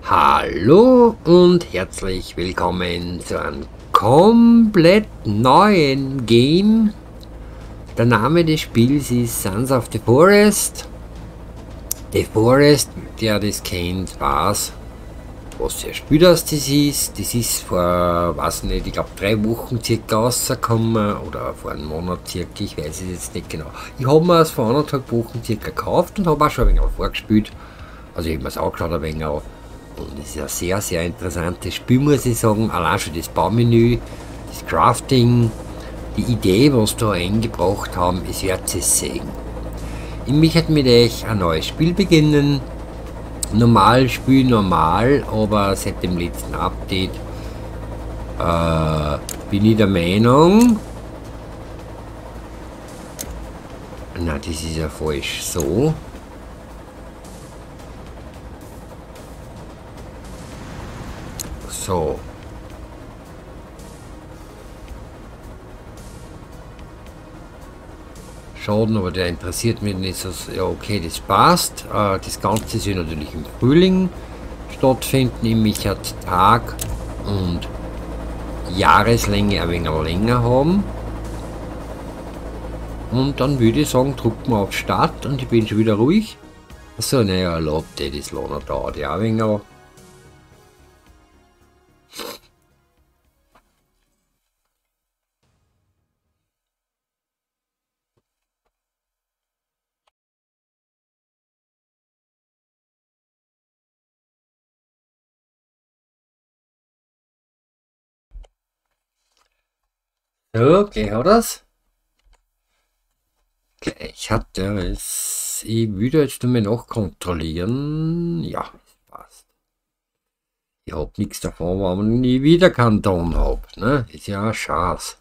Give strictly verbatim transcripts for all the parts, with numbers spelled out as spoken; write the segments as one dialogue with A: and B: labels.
A: Hallo und herzlich willkommen zu einem komplett neuen Game. Der Name des Spiels ist Sons of the Forest. The Forest, der das kennt, weiß, was für ein Spiel das ist. Das ist vor, weiß nicht, ich glaube drei Wochen circa rausgekommen oder vor einem Monat circa, ich weiß es jetzt nicht genau. Ich habe mir es vor anderthalb Wochen circa gekauft und habe auch schon ein wenig vorgespielt. Also ich habe mir es angeschaut ein wenig. Und es ist ein sehr, sehr interessantes Spiel, muss ich sagen. Allein schon das Baumenü, das Crafting, die Idee, was da eingebracht haben, es wird es sehen. Ich möchte mit euch ein neues Spiel beginnen. Normal, Spiel normal, aber seit dem letzten Update äh, bin ich der Meinung, na, das ist ja falsch, so. So. Schaden, aber der interessiert mich nicht so. Ja, okay, das passt. Äh, das Ganze soll natürlich im Frühling stattfinden, nämlich hat Tag und Jahreslänge ein wenig länger haben. Und dann würde ich sagen, drücken wir auf Start und ich bin schon wieder ruhig. Achso, naja, erlaubt, das Lohner dauert ja ein wenig. Okay, hat das? Ich hatte es. Ich würde jetzt nur mehr nachkontrollieren. Ja, passt. Ich habe nichts davon, wenn man nie wieder keinen Ton habe. Ne? Ist ja eine Chance.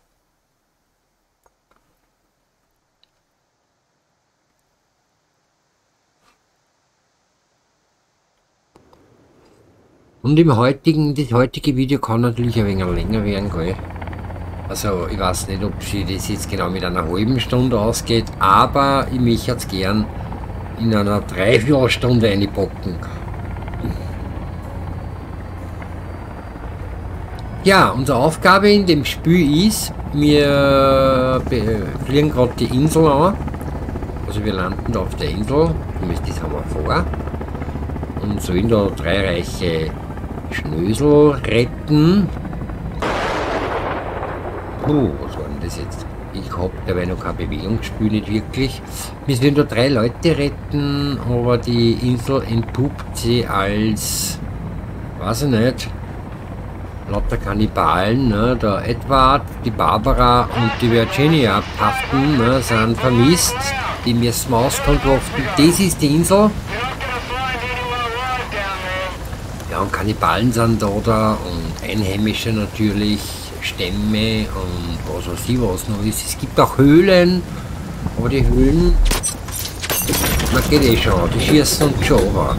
A: Und im heutigen, das heutige Video kann natürlich ein wenig länger werden, gell? Also ich weiß nicht, ob sie das jetzt genau mit einer halben Stunde ausgeht, aber ich möchte jetzt gern in einer Dreiviertelstunde einpacken. Ja, unsere Aufgabe in dem Spiel ist, wir fliegen gerade die Insel an. Also wir landen da auf der Insel, das haben wir vor. Und sollen da drei reiche Schnösel retten. Oh, was war denn das jetzt? Ich habe dabei noch kein Bewegungsspiel, nicht wirklich. Wir sollen da drei Leute retten, aber die Insel entpuppt sie als, weiß ich nicht, lauter Kannibalen. Ne? Der Edward, die Barbara und die Virginia Paften, ne, sind vermisst. Die müssen wir auskundschaften. Das ist die Insel. Ja, und Kannibalen sind da, da und Einheimische natürlich. Stämme und was weiß ich was noch ist. Es gibt auch Höhlen, aber die Höhlen, man geht eh schon, die schießen und schon an.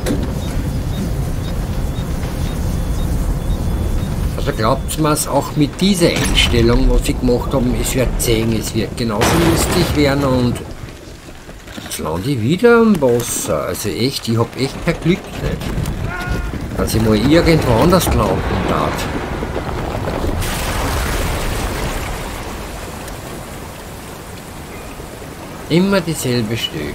A: Also glaubt man es auch mit dieser Einstellung, was sie gemacht haben, es wird sehen, es wird genauso lustig werden und jetzt lande ich wieder am Wasser. Also echt, ich habe echt kein Glück nicht. Dass ich mal irgendwo anders landen darf. Immer dieselbe Stelle.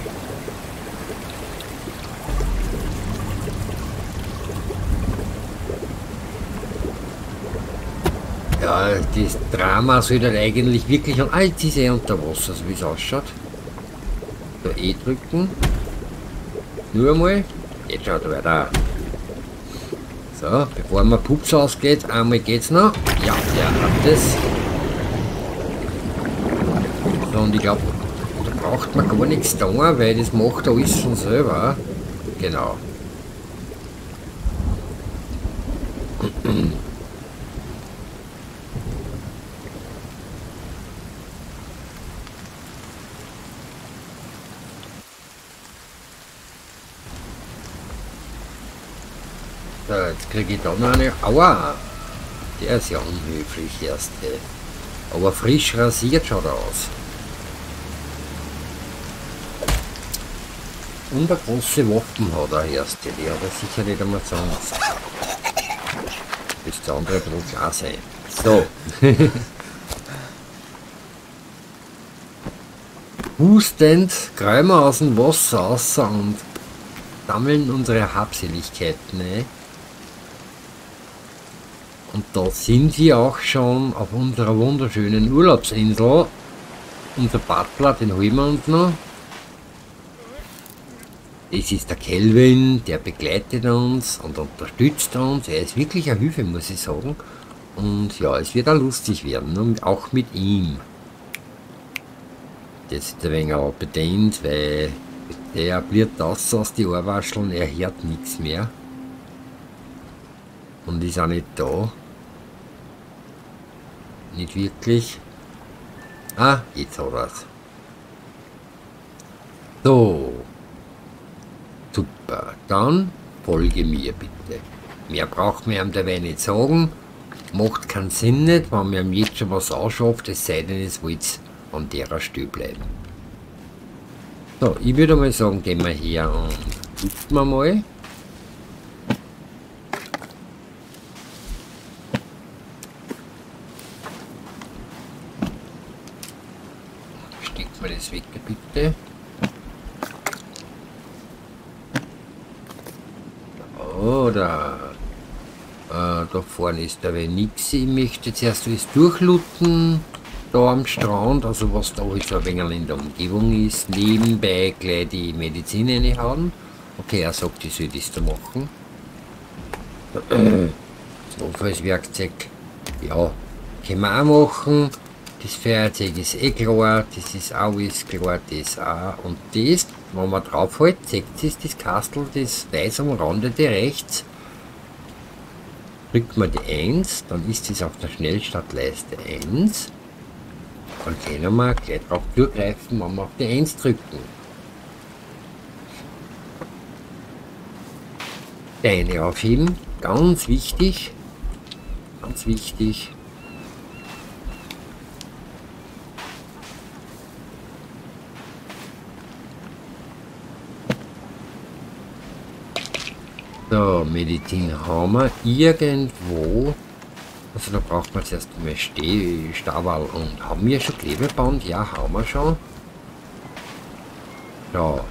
A: Ja, das Drama soll dann eigentlich wirklich und all diese unter Wasser, so wie es ausschaut. Da E drücken. Nur einmal. Jetzt schaut er weiter. So, bevor man Pups ausgeht, einmal geht's noch. Ja, der hat das. So, und ich glaube, braucht man gar nichts da, weil das macht alles schon selber. Genau. So, jetzt kriege ich da noch eine. Aua! Der ist ja unhöflich, erste. Aber frisch rasiert schaut er aus. Und eine große Waffen hat er erst, die hat er sicher nicht einmal sonst. Das andere Brot auch sein. So. Hustend greifen wir aus dem Wasser raus und sammeln unsere Habseligkeiten. Ne? Und da sind wir auch schon auf unserer wunderschönen Urlaubsinsel. Unser Butler, den holen wir uns noch. Das ist der Kelvin, der begleitet uns und unterstützt uns. Er ist wirklich eine Hilfe, muss ich sagen. Und ja, es wird auch lustig werden, und auch mit ihm. Das ist ein wenig bedient, weil der bliert das aus die Ohrwascheln, er hört nichts mehr. Und ist auch nicht da. Nicht wirklich. Ah, jetzt hat er es. So. Super. Dann folge mir bitte. Mehr braucht mir am dabei nicht sagen. Macht keinen Sinn nicht, wenn mir jetzt schon was anschafft, es sei denn, es wollt an der Stelle bleiben. So, ich würde mal sagen, gehen wir her und gucken wir mal. Steckt mir das weg, bitte. Oder äh, da vorne ist aber nichts. Ich möchte zuerst alles durchlooten. Da am Strand, also was da halt so ein wenig in der Umgebung ist. Nebenbei gleich die Medizin reinhauen. Okay, er sagt, ich soll das da machen. Das Notfallswerkzeug, ja, können wir auch machen. Das Feuerzeug ist eh klar, das ist auch alles klar, das auch. Und das, wenn man drauf hält, zeigt es das Kastel, das weiß umrandete rechts. Drückt man die eins, dann ist es auf der Schnellstartleiste eins. Dann können wir gleich drauf zugreifen, wenn wir auf die eins drücken. Beine aufheben, ganz wichtig. Ganz wichtig. So, Medizin haben wir irgendwo. Also da braucht man zuerst mal Steh, Stabal. Und haben wir schon Klebeband? Ja, haben wir schon. Ja.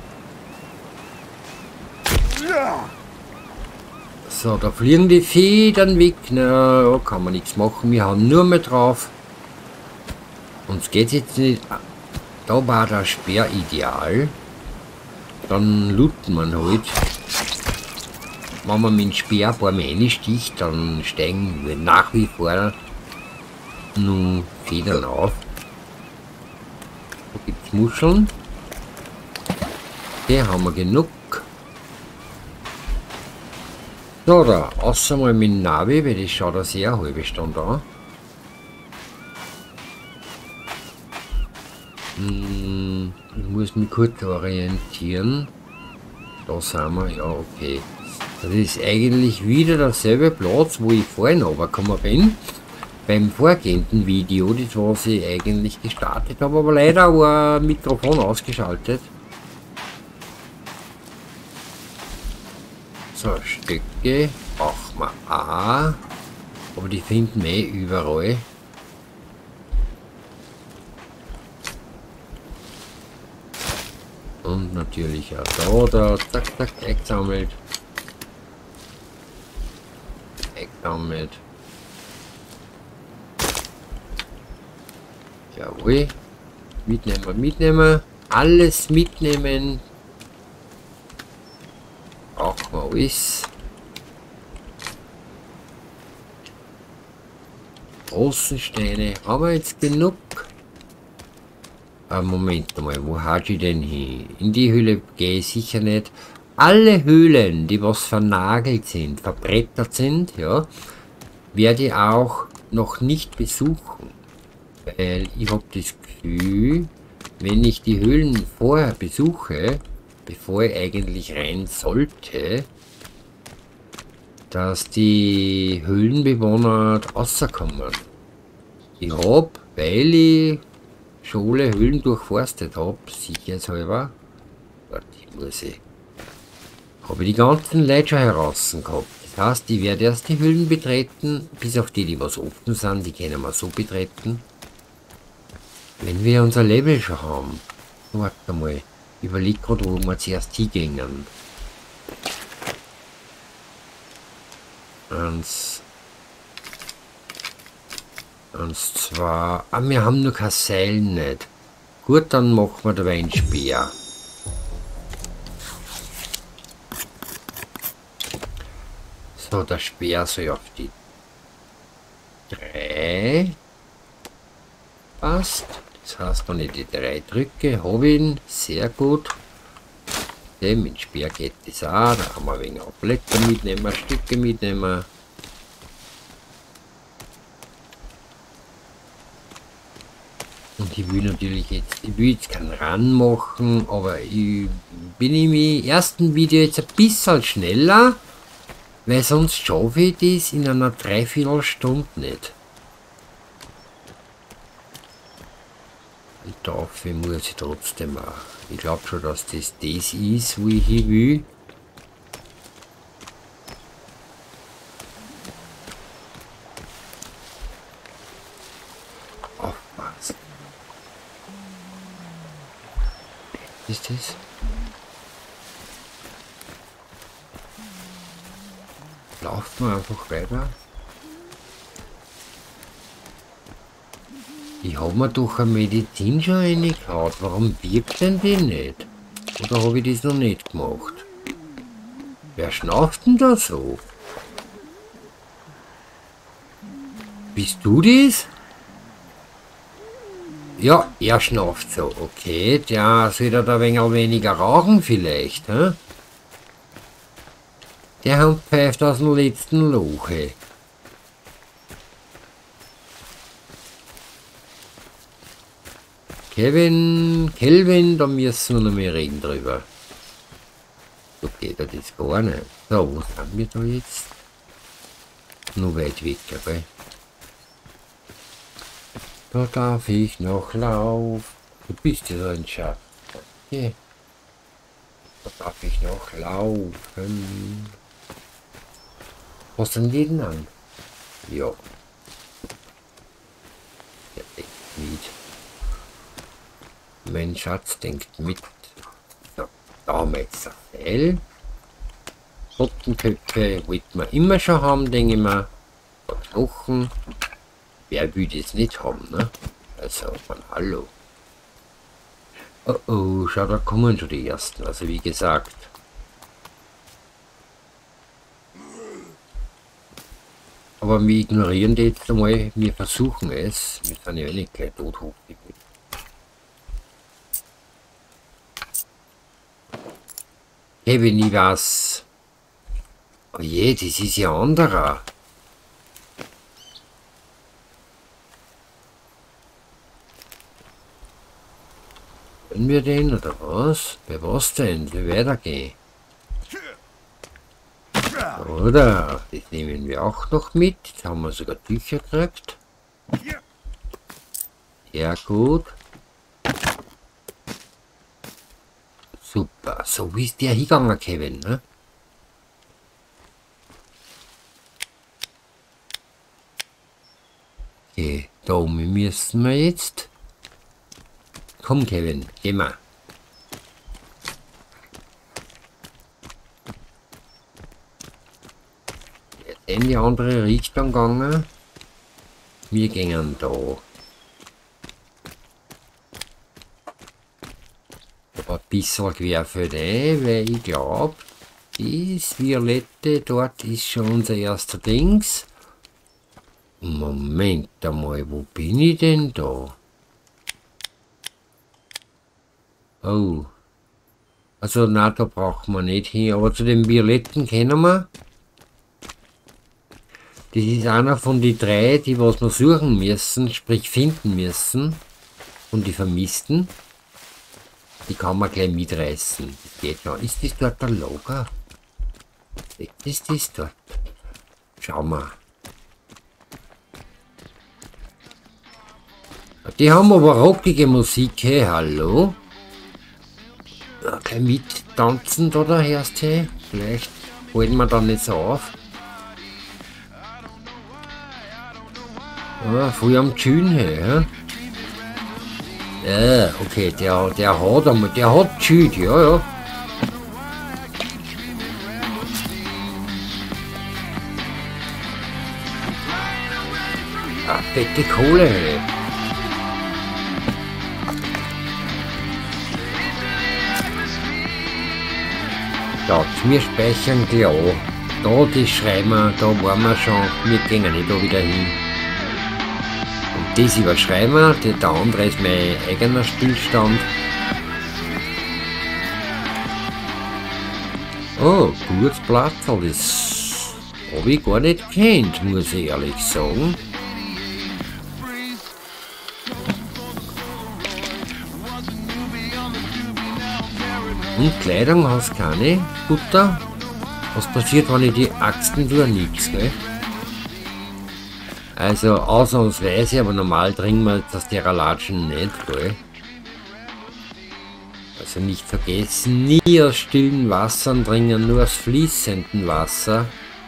A: So, da fliegen die Federn weg. Na, da kann man nichts machen. Wir haben nur mehr drauf. Uns geht jetzt nicht. Da war der Speer ideal. Dann looten wir halt. Wenn man mit dem Speer ein paar Mal reinsticht, dann steigen wir nach wie vor nur Federn auf. Da gibt es Muscheln. Die haben wir genug. So, da, außer mal mit dem Navi, weil das schaut eine sehr halbe Stunde an. Hm, ich muss mich kurz orientieren. Da sind wir, ja, okay. Das ist eigentlich wieder derselbe Platz, wo ich vorhin runtergekommen bin. Beim vorgehenden Video, das was ich eigentlich gestartet habe, aber leider war ein Mikrofon ausgeschaltet. So, Stöcke brauchen wir auch. Aber die finden wir eh überall. Und natürlich auch da, da, zack, zack, eingesammelt. Eingesammelt. Jawohl. Mitnehmen, mitnehmen. Alles mitnehmen. Brauchen wir alles. Außensteine. Haben wir jetzt genug? Ah, Moment mal, wo hat ich denn hin? In die Höhle gehe ich sicher nicht. Alle Höhlen, die was vernagelt sind, verbrettert sind, ja, werde ich auch noch nicht besuchen. Weil ich habe das Gefühl, wenn ich die Höhlen vorher besuche, bevor ich eigentlich rein sollte, dass die Höhlenbewohner rauskommen. Ich habe, weil ich Schule Höhlen durchforstet habe, sicherheitshalber, warte, ich muss ich, habe ich die ganzen Leute schon heraus gehabt. Das heißt, ich werde erst die Höhlen betreten, bis auf die, die was offen sind, die können wir so betreten. Wenn wir unser Level schon haben. Warte mal, überleg gerade, wo wir zuerst hingehen. Eins. Eins, zwei. Ah, wir haben nur kein Seil nicht. Gut, dann machen wir dabei einen Speer. So, der Speer soll auf die drei passt. Das heißt, wenn ich die drei drücke, habe ich ihn. Sehr gut. Dem mit Speer geht das auch. Da haben wir ein wenig Blätter mitnehmen, Stücke mitnehmen. Und ich will natürlich jetzt, ich will jetzt keinen Run machen, aber ich bin im ersten Video jetzt ein bisschen schneller, weil sonst schaffe ich das in einer Dreiviertelstunde nicht. Und dafür muss ich trotzdem auch. Ich glaube schon, dass das das ist, wo ich hin will. Aufpassen. Ist das? Laufen wir einfach weiter. Ich habe mir doch eine Medizin schon reingehauen. Warum wirkt denn die nicht? Oder habe ich das noch nicht gemacht? Wer schnauft denn da so? Bist du das? Ja, er schnauft so. Okay, der sollte da ein wenig weniger rauchen vielleicht. He? Der Hund pfeift aus dem letzten Loch. Kevin, Kelvin, da müssen wir noch mehr reden drüber. So geht das gar nicht. So, wo sind wir da jetzt? Nur weit weg, gell? Da darf ich noch laufen. Du bist ja so ein Schatz. Okay. Da darf ich noch laufen. Was denn jeden an? Ja. Der denkt mit. Mein Schatz denkt mit. So, da haben wir jetzt das Seil. Bottenköpfe wollten wir immer schon haben, denke ich mal. Knochen. Wer will das nicht haben, ne? Also, von hallo. Oh oh, schau, da kommen schon die ersten. Also, wie gesagt. Aber wir ignorieren die jetzt einmal. Wir versuchen es. Wir sind ja eh nicht gleich tot hochgeblieben. Hey, wenn ich was. Oh je, das ist ja anderer. Können wir den oder was? Bei was denn? Wie weitergehen? Oder? Das nehmen wir auch noch mit. Jetzt haben wir sogar Tücher gekriegt. Ja, gut. Super. So wie ist der hingegangen, Kevin, ne? Okay, da oben müssen wir jetzt. Komm, Kevin, geh mal. Er ist in die andere Richtung gegangen. Wir gehen da. Aber ein bisschen querfeld ein, weil ich glaube, das Violette dort ist schon unser erster Dings. Moment einmal, wo bin ich denn da? Oh. Also, na, da brauchen wir nicht hin. Aber zu den Violetten kennen wir. Das ist einer von den drei, die was wir suchen müssen, sprich finden müssen. Und die Vermissten. Die kann man gleich mitreißen. Das geht noch. Ist das dort der Lager? Ist das dort? Schau mal. Die haben aber rockige Musik, hey, hallo? Okay, mit tanzen da, da hörst du, vielleicht halten wir dann nicht so auf. Ah, voll am Tschünen her. Ja, okay, der, der hat einmal, der hat geschüt, ja, ja. Ah, fette Kohle, hey. Ja, wir speichern klar. Da, das schreiben wir, da waren wir schon, wir gehen nicht da wieder hin. Und das überschreiben wir, der, der andere ist mein eigener Stillstand. Oh, gutes Platzl, das habe ich gar nicht gekannt, muss ich ehrlich sagen. Und Kleidung hast du keine, Butter? Was passiert, wenn ich die Axten tue? Nix, gell? Also ausnahmsweise, aber normal trinken wir das der Latschen nicht, gell? Also nicht vergessen, nie aus stillen Wassern trinken, nur aus fließendem Wasser.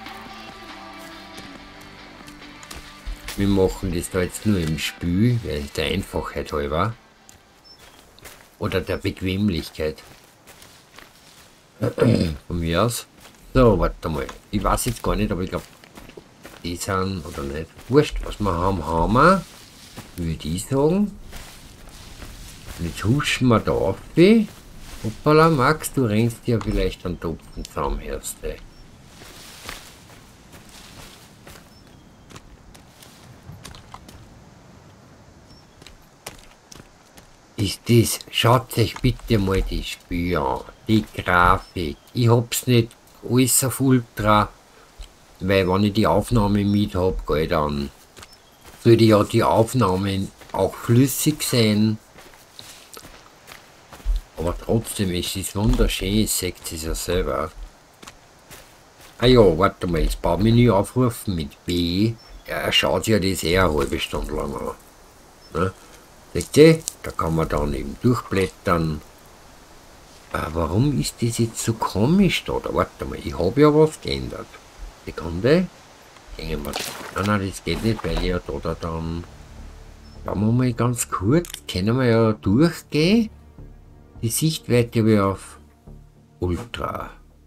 A: Wir machen das da jetzt nur im Spül, weil der Einfachheit halber. Oder der Bequemlichkeit. Von mir aus. So, warte mal. Ich weiß jetzt gar nicht, aber ich glaube, die sind oder nicht. Wurscht, was wir haben, haben wir. Würde ich sagen. Und jetzt huschen wir da auf. Hoppala, Max, du rennst ja vielleicht einen Topfen zusammen, Erste. Ist das, schaut euch bitte mal die Spiele an, die Grafik. Ich hab's nicht alles auf Ultra, weil wenn ich die Aufnahme mit hab, gell, dann sollte ja die Aufnahmen auch flüssig sein. Aber trotzdem ist es wunderschön, ich seht es ja selber. Ah ja, warte mal, das Baumenü aufrufen mit B. Ja, schaut ja das eher eine halbe Stunde lang an. Ne? Seht ihr? Da kann man dann eben durchblättern. Ah, warum ist das jetzt so komisch da? Da warte mal, ich habe ja was geändert. Sekunde. Hängen wir. Nein, nein, das geht nicht, weil ich ja da, da dann. Schauen wir mal ganz kurz. Können wir ja durchgehen. Die Sichtweite habe ich auf Ultra.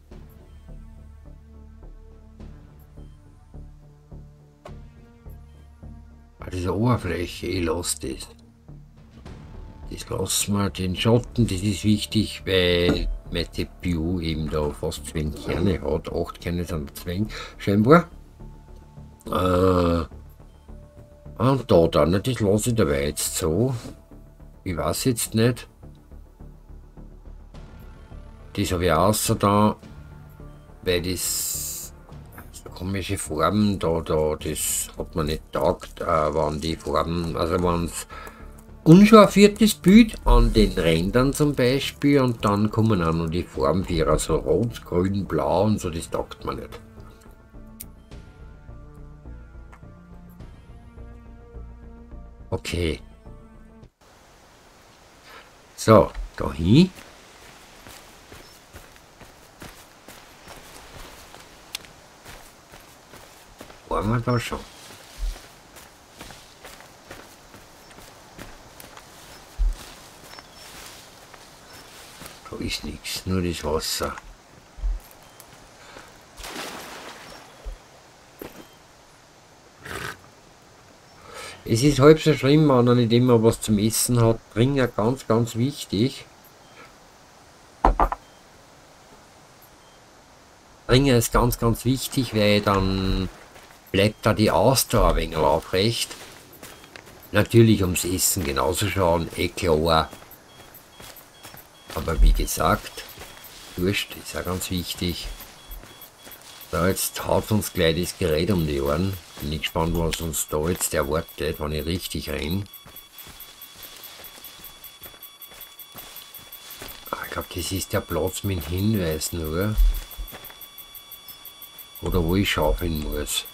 A: Ah, diese Oberfläche, ich lasse das. Das lassen wir, den Schatten, das ist wichtig, weil mein C P U eben da fast zwei Kerne hat. acht Kerne sind zwei, scheinbar. Äh, und da dann, das lasse ich dabei jetzt so. Ich weiß jetzt nicht. Das habe ich außer da, weil das so komische Farben da, da, das hat man nicht taugt, äh, waren die Farben, also wenn es unscharfiertes Bild an den Rändern zum Beispiel und dann kommen auch noch die Farben für, also rot, grün, blau und so, das taugt man nicht. Okay. So, dahin. Waren wir da schon? Da ist nichts, nur das Wasser. Es ist halb so schlimm, wenn er nicht immer was zum Essen hat. Trinken ganz, ganz wichtig. Trinken ist ganz, ganz wichtig, weil dann bleibt da die Ausdauer ein wenig aufrecht. Natürlich ums Essen genauso schauen, eh klar. Aber wie gesagt, Durst ist auch ganz wichtig. So, jetzt haut uns gleich das Gerät um die Ohren. Bin ich gespannt, was uns da jetzt erwartet, wenn ich richtig renne. Ah, ich glaube, das ist der Platz mit dem Hinweis nur. Oder wo ich schaufeln muss.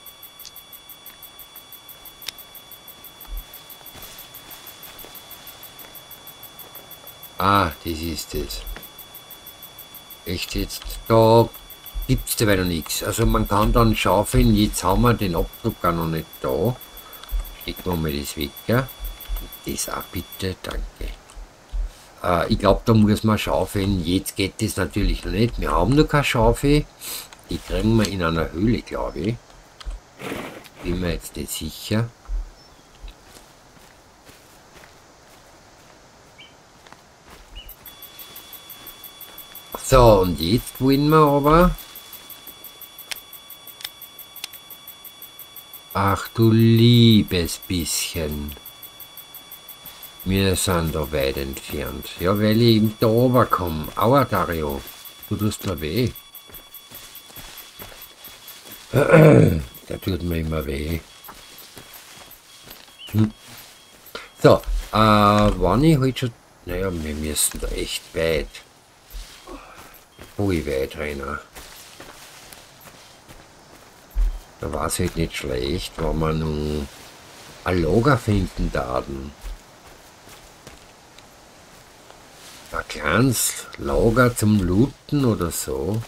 A: Ah, das ist es. Echt jetzt, da gibt es dabei noch nichts. Also man kann dann schaufeln, jetzt haben wir den Abdruck gar noch nicht da. Ich mache mal das weg, ja? Das auch bitte, danke. Äh, ich glaube, da muss man schaufeln. Jetzt geht das natürlich noch nicht. Wir haben noch keine Schaufel. Die kriegen wir in einer Höhle, glaube ich. Bin mir jetzt nicht sicher. So, und jetzt wollen wir aber... Ach du liebes bisschen. Wir sind da weit entfernt. Ja, weil ich eben da oben komme. Aua, Dario. Du tust mir weh. Der tut mir immer weh. Hm. So, äh, wann ich halt schon... Naja, wir müssen da echt weit. Ui, weit rein. Da war es halt nicht schlecht, wenn wir nun ein Lager finden daten. Ein kleines Lager zum Looten oder so.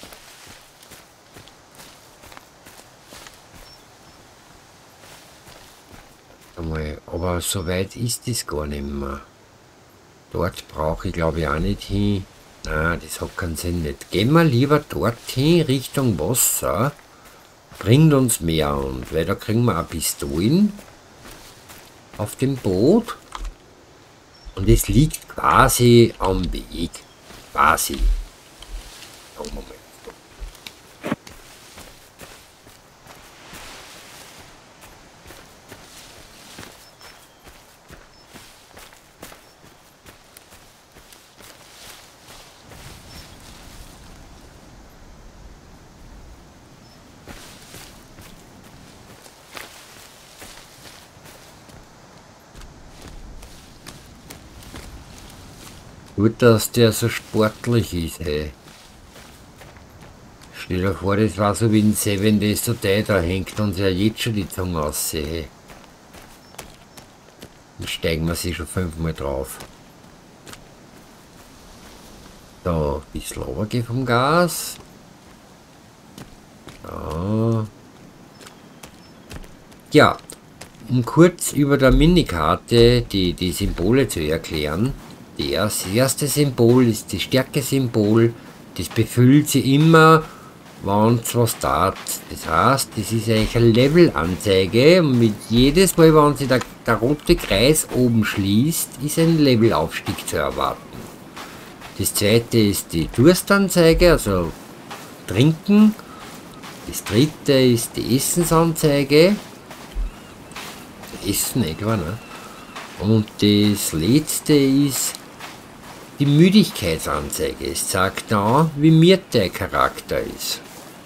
A: Einmal, aber so weit ist das gar nicht mehr. Dort brauche ich glaube ich auch nicht hin. Nein, das hat keinen Sinn nicht. Gehen wir lieber dorthin Richtung Wasser. Bringt uns mehr an, weil da kriegen wir auch Pistolen auf dem Boot. Und es liegt quasi am Weg. Quasi. Schauen wir mal. Gut, dass der so sportlich ist, hey. Stell dir vor, das war so wie ein Seven Days to Die, da hängt uns ja jetzt schon die Zunge aus, hey. Dann steigen wir sie schon fünfmal drauf. Da, ein bisschen runtergehen vom Gas. Ja. Ja, um kurz über der Minikarte die, die Symbole zu erklären. Das erste Symbol ist das Stärke-Symbol. Das befüllt sie immer, wenn es was tat. Das heißt, das ist eigentlich eine Levelanzeige. Und mit jedes Mal, wenn sich der, der rote Kreis oben schließt, ist ein Levelaufstieg zu erwarten. Das zweite ist die Durstanzeige, also Trinken. Das dritte ist die Essensanzeige. Essen etwa, ne? Und das letzte ist die Müdigkeitsanzeige. Es sagt da, wie müde der Charakter ist.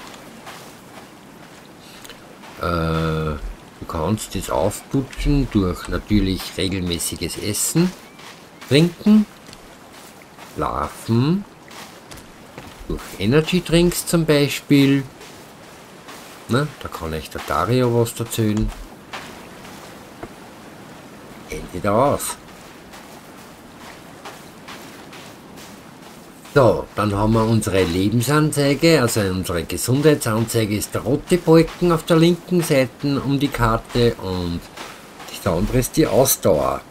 A: Äh, du kannst das aufputschen durch natürlich regelmäßiges Essen, Trinken, Schlafen, durch Energy Drinks zum Beispiel. Na, da kann euch der Dario was erzählen. Geht wieder aus. So, dann haben wir unsere Lebensanzeige, also unsere Gesundheitsanzeige ist der rote Balken auf der linken Seite um die Karte und das andere ist die Ausdauer.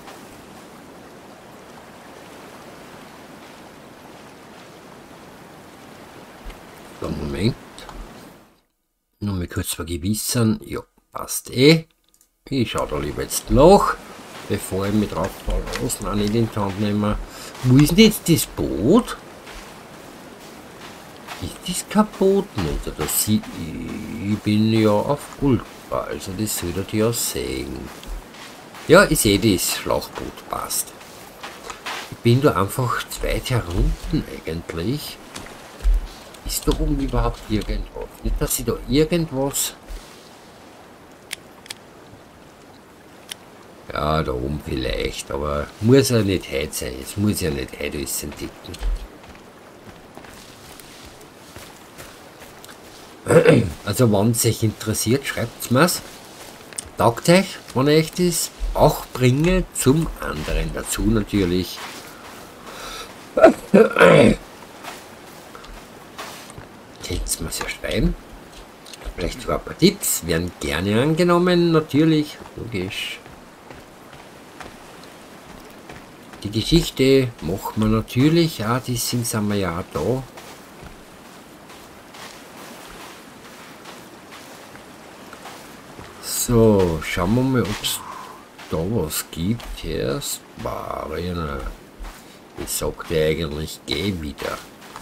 A: So, Moment. Nur mal kurz vergewissern. Ja, passt eh. Ich schaue da lieber jetzt nach, bevor ich mich drauf falle. Was noch nicht in die Hand nehmen. Wo ist denn jetzt das Boot? Ist das kein Boot nicht? Oder sie, ich bin ja auf Ultra, also das solltet ihr ja sehen. Ja, ich sehe das Schlauchboot, passt. Ich bin da einfach zu weit herunten eigentlich. Ist da oben überhaupt irgendwas? Nicht, dass ich da irgendwas... Ja, da oben vielleicht, aber muss ja nicht heute sein. Es muss ja nicht heute alles entdecken. Also, wenn es euch interessiert, schreibt es mir's. Taugt euch, wenn ich das auch bringe, zum anderen dazu natürlich. Könnt ihr mir's ja schreiben. Vielleicht sogar ein paar Tipps werden gerne angenommen, natürlich, logisch. Die Geschichte machen wir natürlich, ja, die sind, sind wir ja auch da. So, schauen wir mal, ob es da was gibt. Erst Marina. Ich sagte eigentlich, geh wieder.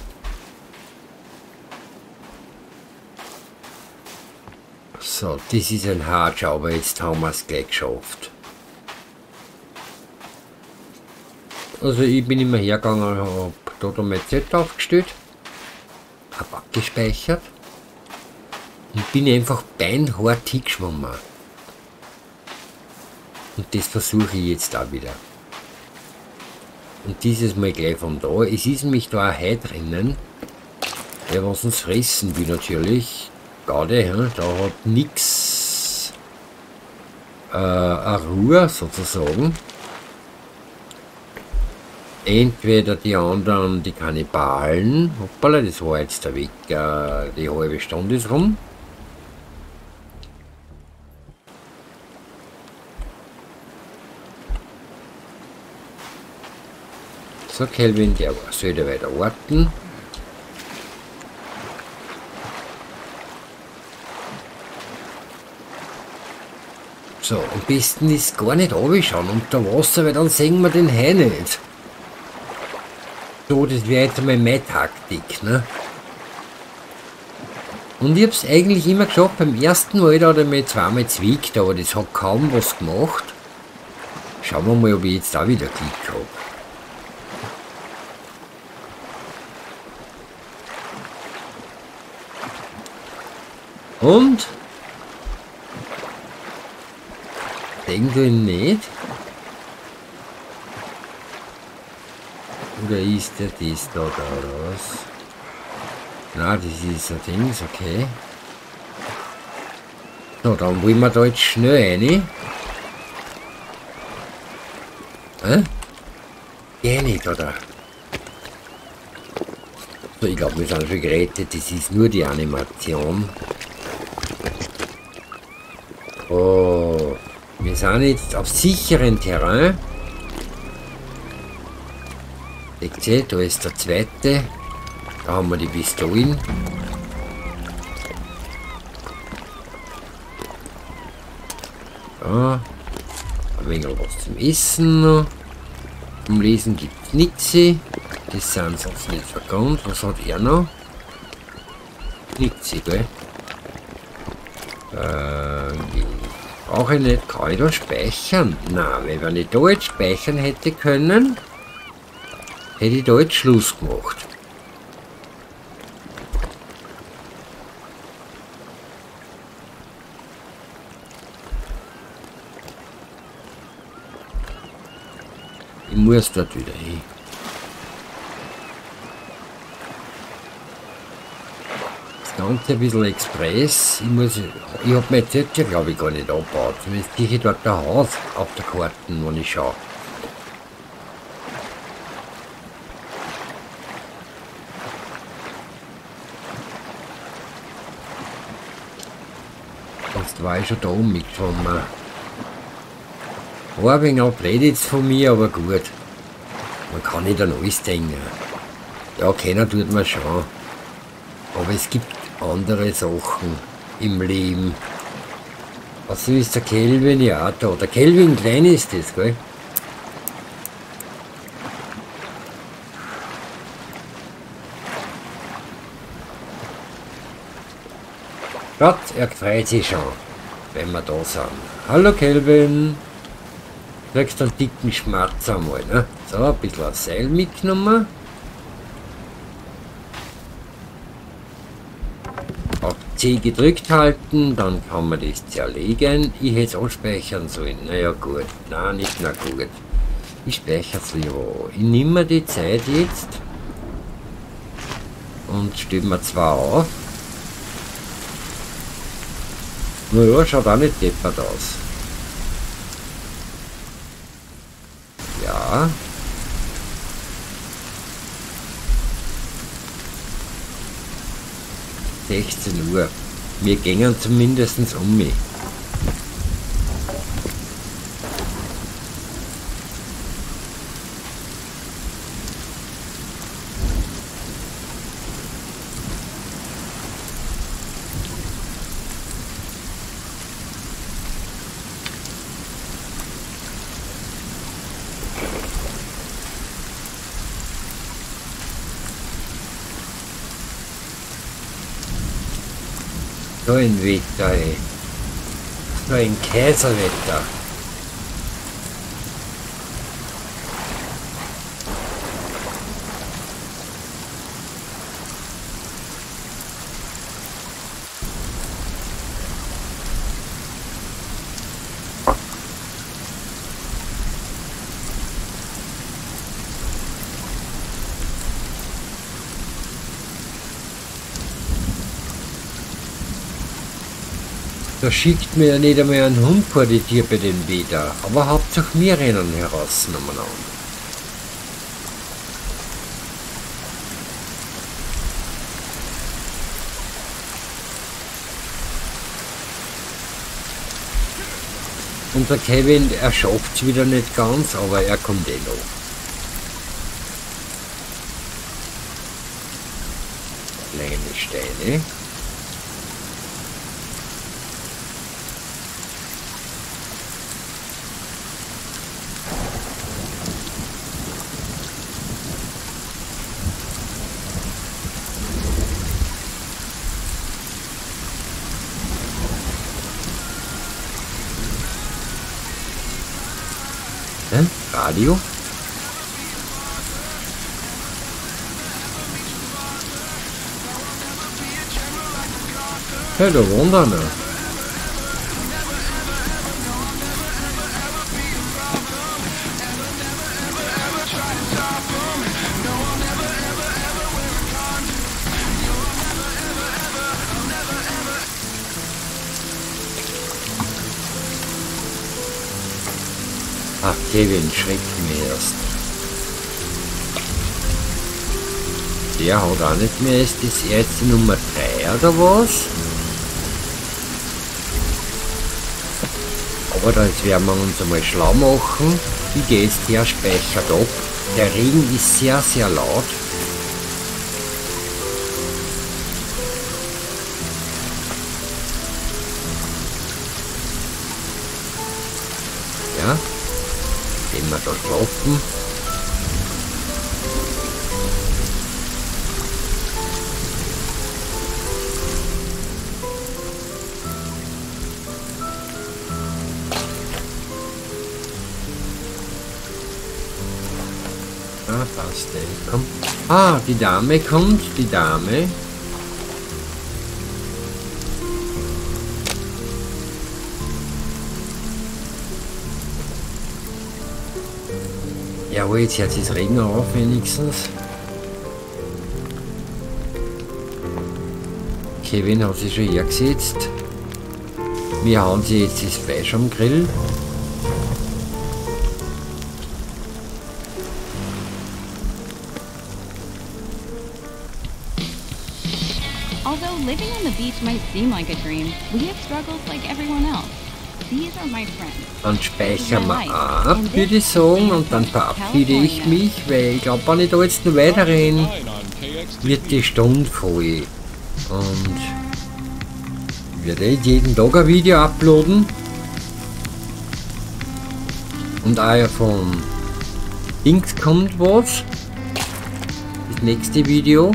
A: So, das ist ein Hatsch, aber jetzt haben wir es gleich geschafft. Also ich bin immer hergegangen, habe da, da mein Z aufgestellt, habe abgespeichert und bin einfach beinhart hingeschwommen. Und das versuche ich jetzt auch wieder. Und dieses Mal gleich von da. Es ist nämlich da ein Hai drinnen, der was uns fressen will natürlich. Gerade, ja, da hat nichts äh, eine Ruhe sozusagen. Entweder die anderen, die Kannibalen, hoppala, das war jetzt der Weg, äh, die halbe Stunde ist rum. So, Kelvin, der sollte weiter warten. So, am besten ist gar nicht runterschauen unter Wasser, weil dann sehen wir den Hai nicht. So, das wäre jetzt einmal meine Taktik, ne? Und ich habe es eigentlich immer geschafft, beim ersten Mal da hat er mich zweimal zwickt, aber das hat kaum was gemacht. Schauen wir mal, ob ich jetzt auch wieder Glück habe. Und? Denkt ihr nicht? Oder ist der das da, da raus? Na, das ist ein Ding, ist okay. So, dann wollen wir da jetzt schnell rein. Hä? Geh nicht, oder? So, ich glaube, wir sind schon gerettet, das ist nur die Animation. Oh, wir sind jetzt auf sicheren Terrain. Seht, da ist der zweite. Da haben wir die Pistolen. Ja, ein wenig was zum Essen noch. Zum Lesen gibt es nichts. Das sind sonst nicht verkannt. Was hat er noch? Nichts, gell? Äh, brauche ich nicht. Kann ich da speichern? Nein, wenn ich da jetzt speichern hätte können, hätte ich da jetzt Schluss gemacht. Ich muss dort wieder hin. Das Ganze ein bisschen Express. Ich muss, ich habe mein Zettel, glaube ich, gar nicht abgebaut. Zumindest sehe ich dort ein Haus auf der Karte, wenn ich schaue. Jetzt war ich schon da umgeschwommen. War ein wenig blöd jetzt von mir, aber gut. Man kann nicht an alles denken. Ja, keiner tut man schon. Aber es gibt andere Sachen im Leben. Was ist der Kelvin? Ja, da. Der Kelvin klein ist das, gell? Gott, er freut sich schon, wenn wir da sind. Hallo Kelvin. Kriegst einen dicken Schmerz einmal, ne? So, ein bisschen ein Seil mitgenommen. Auf C gedrückt halten, dann kann man das zerlegen. Ich hätte es anspeichern sollen. Naja gut, nein, nicht mehr gut. Ich speichere es lieber. Ich nehme mir die Zeit jetzt und stelle mir zwar auf. Naja, schaut auch nicht deppert aus. Ja. sechzehn Uhr. Wir gehen zumindest um mich. So ein Wetter, ey. So ein Käserwetter. Da schickt mir ja nicht einmal ein Hund vor die Tür bei den Wetter, aber Hauptsache wir rennen heraus umeinander. Und der Kevin, er schafft es wieder nicht ganz, aber er kommt eh noch. Kleine Steine. Hm? Radio? Ja, da wohnt einer. Ach, Kevin schreckt mir erst. Der hat auch nicht mehr, ist das jetzt die Nummer drei oder was? Aber da jetzt werden wir uns einmal schlau machen. Wie geht der speichert ab? Der Regen ist sehr, sehr laut. Ja. Gehen wir da schlafen. Ah, passt, ey. Komm. Ah, die Dame kommt, die Dame. Jawohl, jetzt hört es Regen auf wenigstens. Kevin hat sich schon hergesetzt. Wir hauen sie jetzt das Fleisch am Grill.
B: Although living on the beach might seem like a dream, we have struggles like everyone else. These are my friends.
A: Dann speichern wir ab, würde ich sagen, und dann verabschiede ich mich, weil ich glaube, wenn ich da jetzt noch weiterrenne, wird die Stunde voll. Und ich werde jeden Tag ein Video uploaden. Und auch ja von Dings kommt was. Das nächste Video.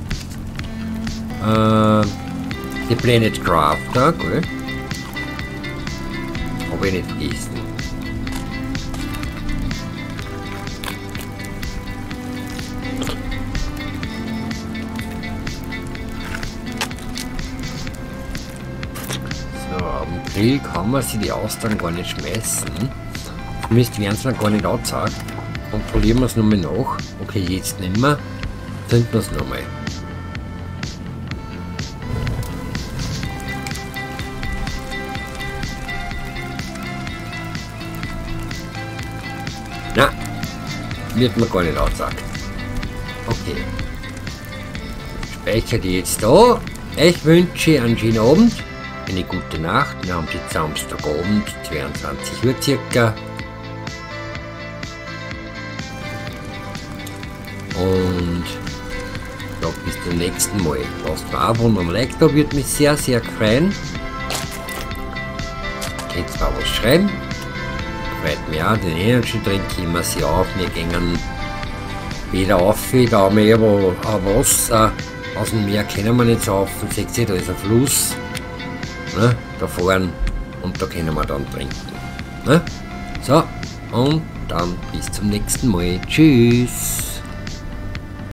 A: Äh, die Planet Crafter, gell? Habe ich nicht vergessen. So, am Grill kann man sich die Austern gar nicht schmeißen. Zumindest werden sie mir gar nicht angezeigt. Kontrollieren wir es nochmal nach. Okay, jetzt nicht mehr. Zünden wir es nochmal. Na, wird mir gar nicht angezeigt. Okay. Speicher die jetzt da. Ich wünsche einen schönen Abend, eine gute Nacht. Wir haben jetzt Samstagabend, zweiundzwanzig Uhr circa. Und ja, bis zum nächsten Mal. Lasst mir auch von einem Like da, würde mich sehr, sehr freuen. Könnt zwar was schreiben. Freut mich auch, den Energy Drink immer sehr auf. Wir gehen wieder auf, da haben wir aber auch Wasser. Aus dem Meer können wir nicht saufen, seht ihr, da ist ein Fluss. Ne, da fahren und da können wir dann trinken. Ne? So, und dann bis zum nächsten Mal. Tschüss.